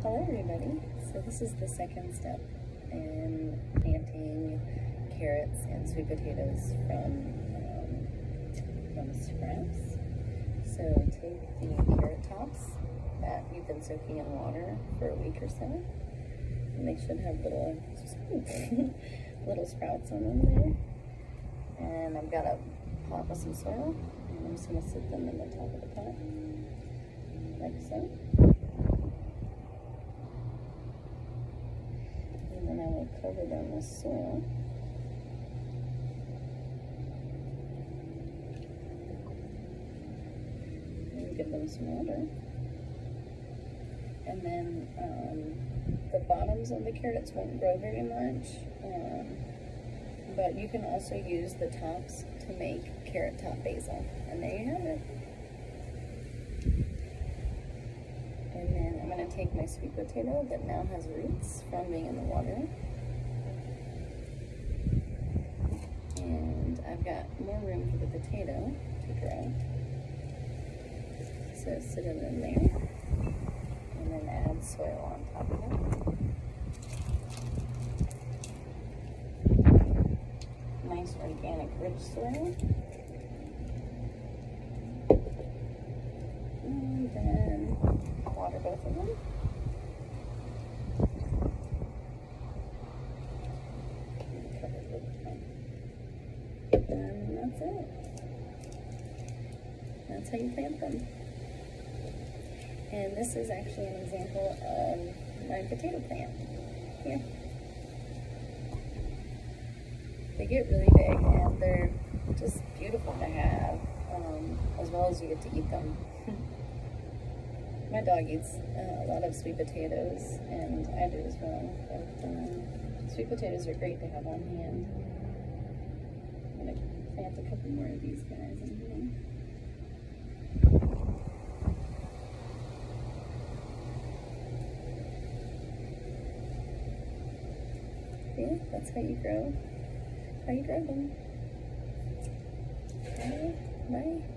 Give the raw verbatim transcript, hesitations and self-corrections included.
Hello everybody. So this is the second step in planting carrots and sweet potatoes from, um, from scraps. So take the carrot tops that you've been soaking in water for a week or so, and they should have little, little sprouts on them there. And I've got a pot with some soil, and I'm just going to sit them in the top of the pot, like so. And then I will cover them with soil. And give them some water. And then um, the bottoms of the carrots won't grow very much, um, but you can also use the tops to make carrot top basil. And there you have it. And then I'm going to take my sweet potato that now has roots from being in the water. And I've got more room for the potato to grow. So sit it in there. And then add soil on top of it. Nice organic rich soil. And then water both of them. Cover it with them. And that's it. That's how you plant them. And this is actually an example of my potato plant. Here. They get really big and they're just beautiful to have, um, as well as you get to eat them. My dog eats uh, a lot of sweet potatoes, and I do as well. But um, sweet potatoes are great to have on hand. I'm going to plant a couple more of these guys in here. Yeah, that's how you grow, how you grow them. Okay, bye.